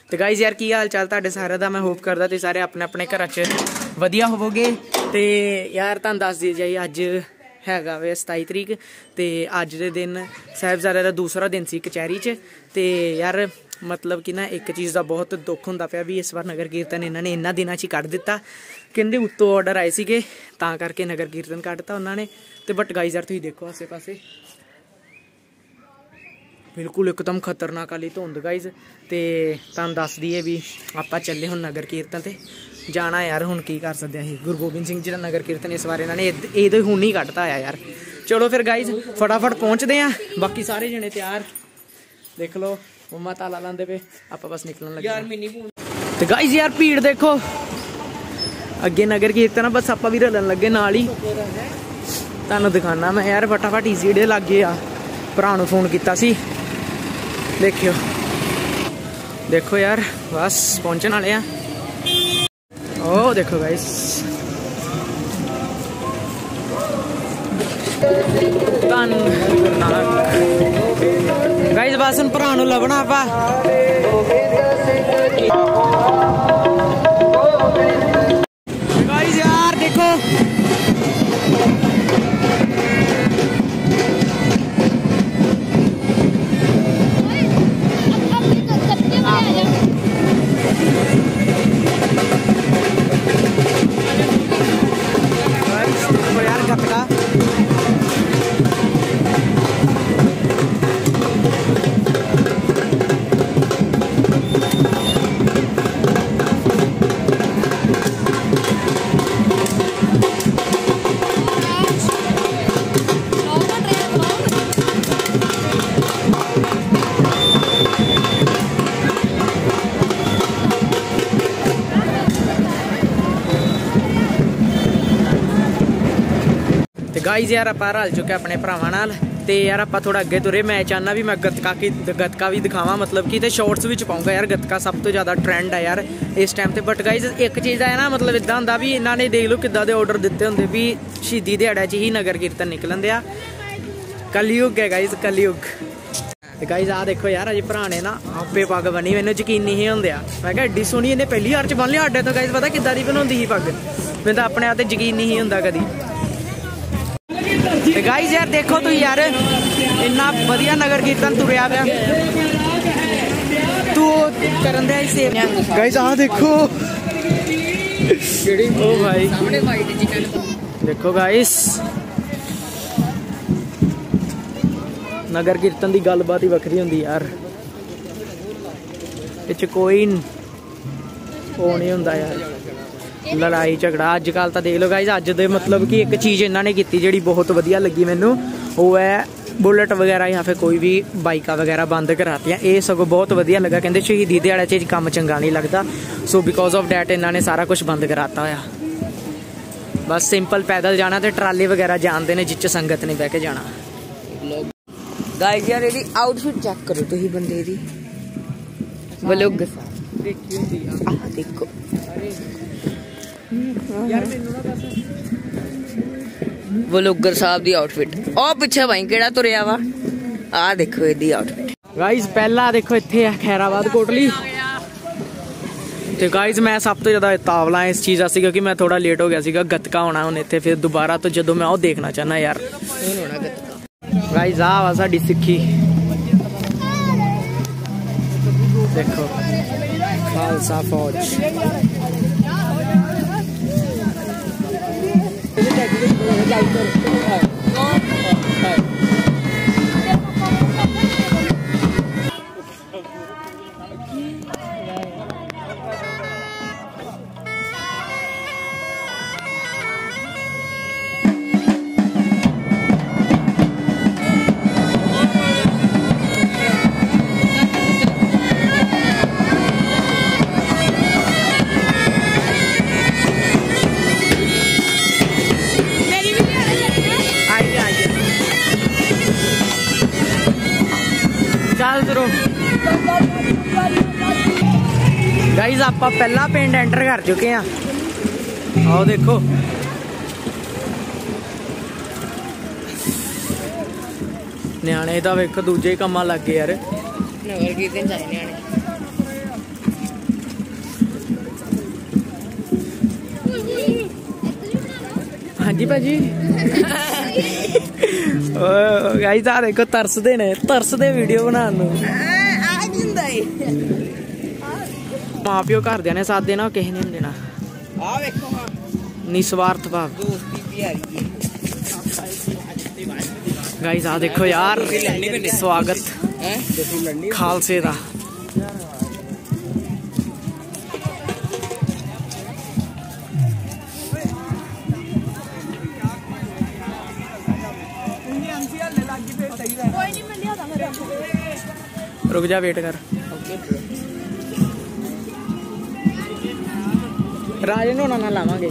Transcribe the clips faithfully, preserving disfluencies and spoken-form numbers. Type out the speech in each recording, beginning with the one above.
तो गाइज यार की हाल चाल तुहाडे सारे दा, मैं होप करदा तुसीं सारे अपने अपने घर च वधिया होवोगे। तो यार तुहानूं दस दी जाई अज हैगा वे सताई तरीक, तो अज दे दिन साहिबजादे दा दूसरा दिन सी कचहरी च। तो यार मतलब कि ना एक चीज़ का बहुत दुख होंदा पिया भी इस बार नगर कीर्तन इन्होंने इन्हां दिनां च कट दिता, कहंदे उत्तों ऑर्डर आए सीगे तां करके नगर कीर्तन कटता उन्होंने। तो बट गाइज यार तुसीं देखो आसे पासे बिल्कुल एकदम खतरनाक वाली धुंध गाइज। तो तुहानूं दस दईए भी आपां चले हुण नगर कीर्तन ते जाना यार, हुण की कर सकदे असीं। गुरु गोबिंद सिंह जी दा नगर कीर्तन इस बार इन्होंने ये हुण ही कटता आया यार। चलो फिर गाइज फटाफट पहुँचते हैं, बाकी सारे जने तैयार देख लो, मम्मा ताला लांदे पे, आपां बस निकलन लगे। तो गाइज यार भीड़ देखो अगे नगर कीर्तन, बस आपां भी रलन लगे नाल ही। तुहानूं दिखाना मैं यार फटाफट ईजी डे लागे आ, भरा नूं फोन कीता सी, देखियो देखो यार बस पहुंचने वाले हैं। ओ देखो गाइस गाइस बस भरा नूं लभना आपां। गाइस यार देखो यार गतका गाइज यार आप रल चुके अपने भरावां नाल। तो यार आप थोड़ा अगे तुरे, मैं चाहना भी मैं गतका की गतका भी दिखावा, मतलब कि शॉर्ट्स भी पाऊँगा यार। गतका सब तो ज़्यादा ट्रेंड है यार इस टाइम पे। बट गाइज एक चीज़ है ना, मतलब इदा होंदा भी इन्होंने देख लो किदा दे ऑर्डर दिते होंगे भी शहीदी दिहाड़े च ही नगर कीर्तन निकलन दिया। कलयुग है गाइज कलयुग। गाइज आ देखो यार अजे भरा ने ना आपे पग बनी, मैंने यकीन नहीं होंदिया, मैं क्या एड्डी सोहनी इन्हें पहली हार च बन लिया। अड्डे तो गाइज पता किदा दी बनाउंदी ही पग, मैं तो अपने आप ते यकीन नहीं होंदा कदी। गाइज यार देखो तू यार इन्ना वधिया नगर कीर्तन तुरया गया तू करन दे सेव। गाइज आ देखो ओ भाई देखो गाइस नगर कीर्तन की गलबात ही वखरी होंदी यार, इच कोई वो नहीं होंदा यार लड़ाई झगड़ा। अजकल तो देख लो गाइज अज दे मतलब कि एक चीज़ इन्होंने की जी बहुत वधिया लगी मैनू, वो है बुलेट वगैरह या फिर कोई भी बाइका वगैरह बंद करातियाँ। ये सगों बहुत वधिया लगा, कहते शहीदी दिहाड़े च काम चंगा नहीं लगता, सो बिकॉज ऑफ डैट इन्होंने सारा कुछ बंद कराता होया। बस सिंपल पैदल जाना तो ट्राली वगैरह जानते हैं जिच संगत ने बह के जाना। गाइस यार ये आउटफिट चेक करो तुम बंदे दी व्लॉग देखो व्लॉगर साहब दी आउटफिट। ओ पिछे भाई केड़ा तुरया वा, आ देखो इदी आउटफिट। गाइस पहला देखो इत्थे है खैराबाद कोटली। तो गाइज मैं सब तो ज़्यादा तावला इस चीज़ से क्योंकि मैं थोड़ा लेट हो गया सीगा गतका होना हुण इत्थे फिर दोबारा, तो जो मैं वो देखना चाहना यार। गाइज आ वा साडी सिक्खी देखो खालसा फौज। गाइज आप पहला पिंड एंटर कर चुके हैं, आओ देखो न्याणे तो वेखो दूजे कामां लग गए यार। नगर कीर्तन जाए न्याणे जी भाजी गाइस आ देखो तरसदे ने तरसदे वीडियो बनाने मां प्यो घरदियां ने साथ देना किसी ने नहीं देना निस्वार्थ भाव गाइस आ देखो यार स्वागत खालसे दा रुक जा वेट कर राजन होना ना लावांगे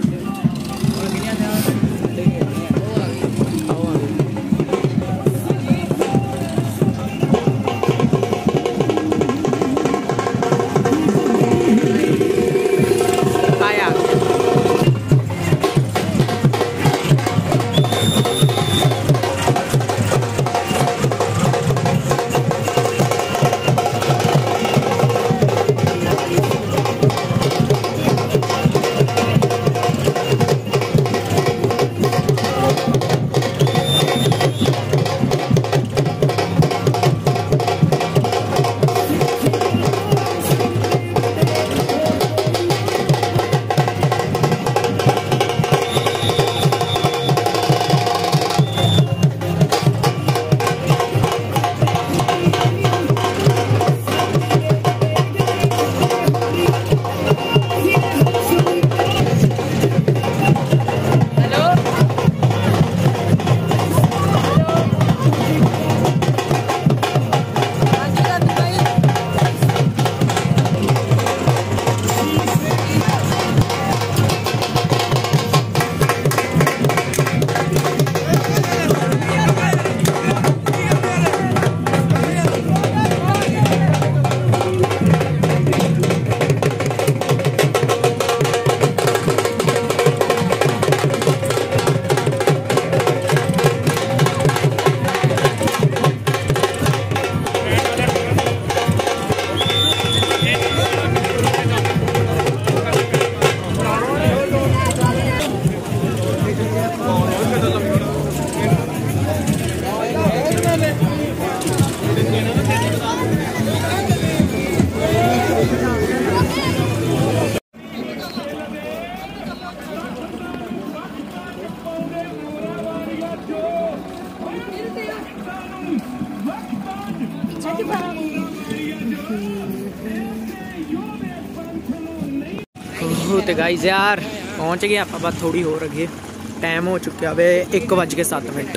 तो गाइस यार पहुंच गए आप बस थोड़ी हो रही टाइम हो चुका वे एक बज के सत्त मिनट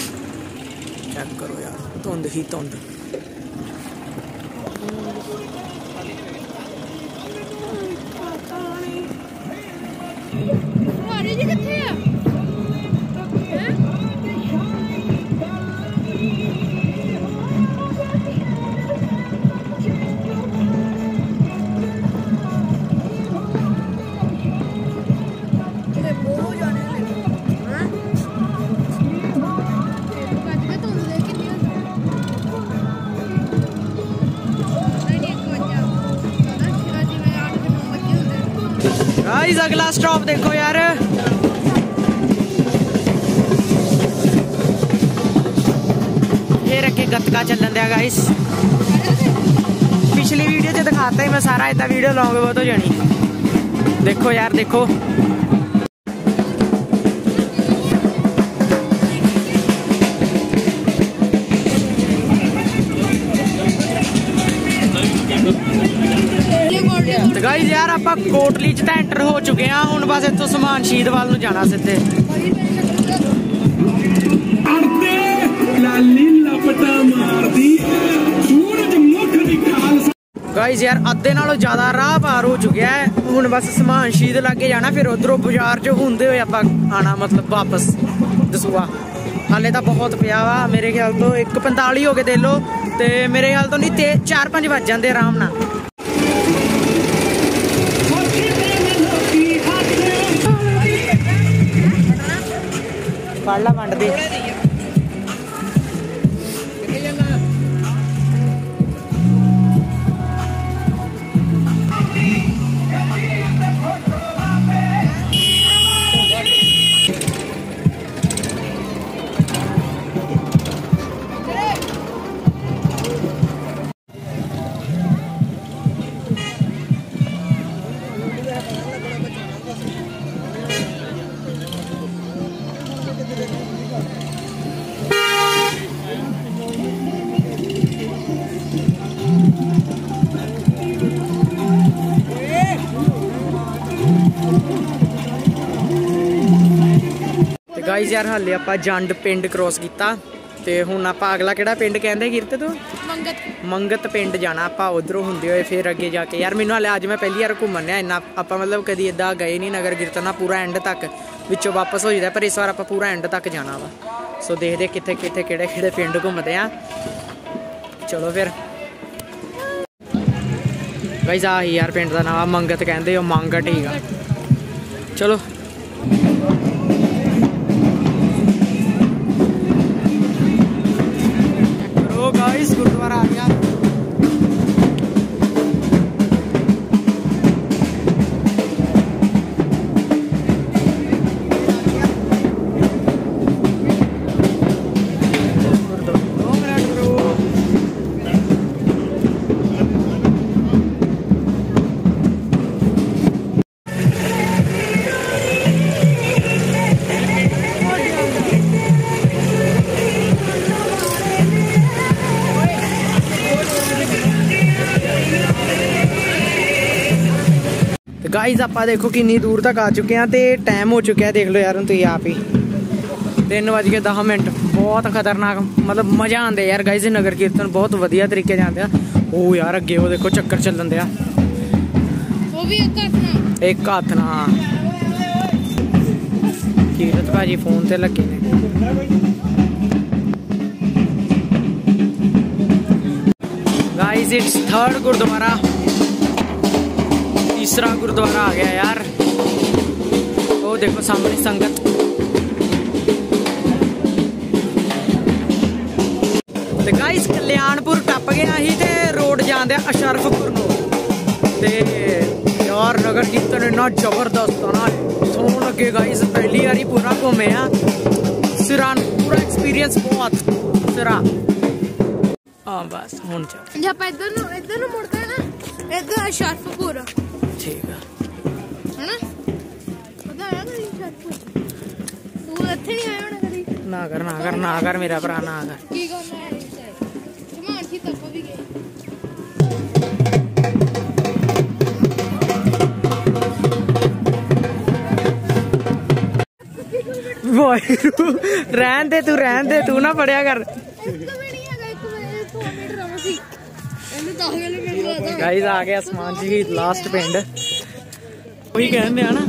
चेक करो यार धुंध ही धुंध गाइस अगला स्टॉप देखो यार ये रखे गतका चलन दिया गाइस पिछली वीडियो च दिखाता ही मैं सारा इतना वीडियो लॉन्ग बहुत हो जानी देखो यार देखो गाइस यार आप कोटली च एंटर हो चुके हैं हुण बस इत्थों समान शहीद वाल नूं जाना सीधे गाइस यार अद्धे नालों ज्यादा राह पार हो चुका है हुण बस समान शहीद लागे जाना फिर उधरों बाजार च होंदे होए आपां आना मतलब वापस दसूआ हाले तो बहुत पिया वा मेरे ख्याल तो एक पैंताली हो गए दे लो ते मेरे ख्याल तो नहीं ते चार पांच बज जाते आराम नाल पढ़ ला वंड दे गाइज यार हाले आप जंड पिंड क्रॉस किया ਤੇ ਹੁਣ ਆਪਾਂ ਅਗਲਾ ਕਿਹੜਾ ਪਿੰਡ ਕਹਿੰਦੇ ਕਿਰਤ ਤੂੰ ਮੰਗਤ ਮੰਗਤ ਪਿੰਡ ਜਾਣਾ ਆਪਾਂ ਉਧਰੋਂ ਹੁੰਦੇ ਹੋਏ ਫਿਰ ਅੱਗੇ ਜਾ ਕੇ ਯਾਰ ਮੈਨੂੰ ਹਾਲੇ ਅੱਜ ਮੈਂ ਪਹਿਲੀ ਵਾਰ ਘੁੰਮਣ ਆ ਇੰਨਾ ਆਪਾਂ ਮਤਲਬ ਕਦੀ ਇਦਾਂ ਗਏ ਨਹੀਂ ਨਗਰ ਕੀਰਤਨ ਨਾਲ ਪੂਰਾ ਐਂਡ ਤੱਕ ਵਿੱਚੋਂ ਵਾਪਸ ਹੋ ਜਾਂਦਾ ਪਰ ਇਸ ਵਾਰ ਆਪਾਂ ਪੂਰਾ ਐਂਡ ਤੱਕ ਜਾਣਾ ਵਾ ਸੋ ਦੇਖਦੇ ਕਿੱਥੇ ਕਿੱਥੇ ਕਿਹੜੇ ਕਿਹੜੇ ਪਿੰਡ ਘੁੰਮਦੇ ਆ ਚਲੋ ਫਿਰ ਗਾਇਸ ਆ ਯਾਰ ਪਿੰਡ ਦਾ ਨਾਮ ਮੰਗਤ ਕਹਿੰਦੇ ਉਹ ਮੰਗਟ ਹੀਗਾ ਚਲੋ गाइस गुरुद्वारा आ गया गाइस आप देखो किन्नी दूर तक आ चुके हैं तो टाइम हो चुका है देख लो यार तुम आप ही तीन बज के दस मिनट बहुत खतरनाक मतलब मजा आंदे यार गाइस नगर कीर्तन बहुत वधिया तरीके जाते हैं ओ यार अगे वो देखो चक्कर चलन दिया एक हाथ ना कीरत भाजी फोन से लगे ने गाइस इट्स थर्ड गुरुद्वारा तीसरा गुरुद्वारा आ गया यार वो देखो सामने संगत ते गाइस कल्याणपुर टप गया ही ते रोड जांदे अशरफपुर नो ते यार नगर कीर्तन इन्ना जबरदस्त ना सोन लगे गाइस पहली बारी पूरा घूमे आ सिरा पूरा एक्सपीरियंस बहुत सिरा हाँ बस हुन चल जब इधर नु इधर नु मुड़ते हैं ना इधर अशरफपुर ठीक है है ना पता है ना अशरफपुर तू ਇੱਥੇ ਨਹੀਂ ਆਇਆ ਹੋਣਾ ਕਦੀ ना कर ना कर ना कर मेरा भरा ना कर ਕੀ ਕਰਨਾ ਹੈ ਜਮਾਨ ਸੀ ਤੱਕ ਵੀ ਗਏ ਵਾਹਿਗੁਰੂ ਰਹਿਣ ਦੇ ਤੂੰ ਰਹਿਣ ਦੇ ਤੂੰ ਨਾ ਪੜਿਆ ਕਰ गाइस आ गया आसमान जी लास्ट पिंड वही कहने आ ना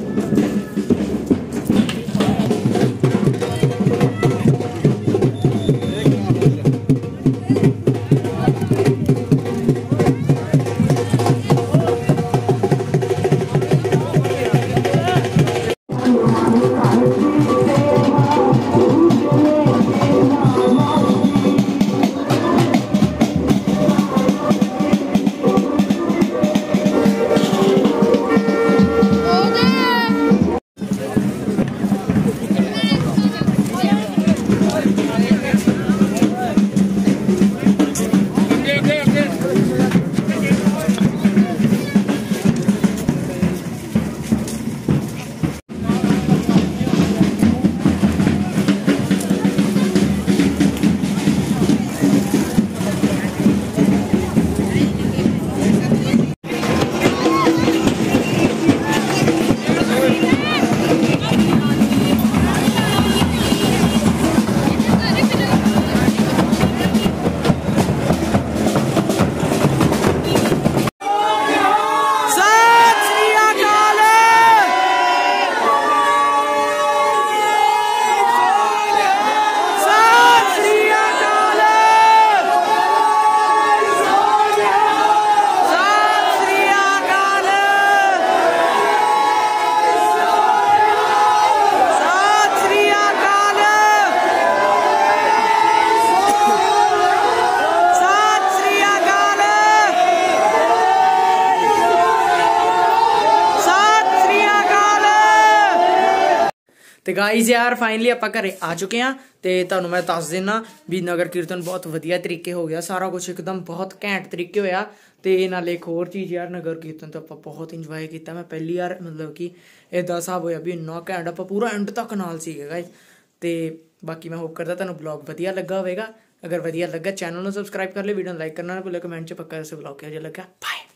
ਤੇ ਗਾਈਜ਼ ਯਾਰ ਫਾਈਨਲੀ ਆਪਾਂ ਘਰੇ ਆ ਚੁੱਕੇ ਆ ਤੇ ਤੁਹਾਨੂੰ ਮੈਂ ਦੱਸ ਦੇਣਾ ਵੀ ਨਗਰ ਕੀਰਤਨ ਬਹੁਤ ਵਧੀਆ ਤਰੀਕੇ ਹੋ ਗਿਆ ਸਾਰਾ ਕੁਝ ਇੱਕਦਮ ਬਹੁਤ ਘੈਂਟ ਤਰੀਕੇ ਹੋਇਆ ਤੇ ਨਾਲੇ ਇੱਕ ਹੋਰ ਚੀਜ਼ ਯਾਰ ਨਗਰ ਕੀਰਤਨ ਤਾਂ ਆਪਾਂ ਬਹੁਤ ਇੰਜੋਏ ਕੀਤਾ ਮੈਂ ਪਹਿਲੀ ਵਾਰ ਮਤਲਬ ਕਿ ਇਦਾਂ ਹਿਸਾਬ ਹੋਇਆ ਵੀ ਇੰਨਾ ਘੈਂਟ ਆਪਾਂ ਪੂਰਾ ਐਂਡ ਤੱਕ ਨਾਲ ਸੀਗੇ ਗਾਈਜ਼ ਤੇ ਬਾਕੀ ਮੈਂ ਹੋਪ ਕਰਦਾ ਤੁਹਾਨੂੰ ਬਲੌਗ ਵਧੀਆ ਲੱਗਾ ਹੋਵੇਗਾ ਅਗਰ ਵਧੀਆ ਲੱਗਾ ਚੈਨਲ ਨੂੰ ਸਬਸਕ੍ਰਾਈਬ ਕਰ ਲਿਓ ਵੀਡੀਓ ਨੂੰ ਲਾਈਕ ਕਰਨਾ ਨਾ ਭੁੱਲਿਓ ਕਮੈਂਟ 'ਚ ਪੱਕਾ ਦੱਸੋ ਬਲੌਗ ਕਿਹੋ ਜਿਹਾ ਲੱਗਾ ਬਾਏ।